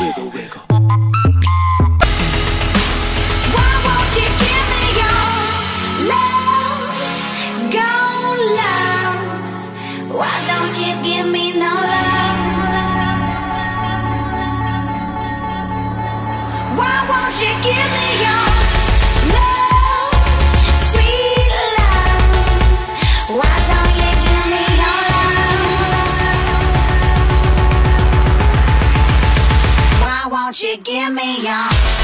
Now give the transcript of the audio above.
wiggle, wiggle. Why won't you give me your love? Go love. Why don't you give me no love? Why won't you give me your love, sweet love? Why don't you give me your love? Why won't you give me your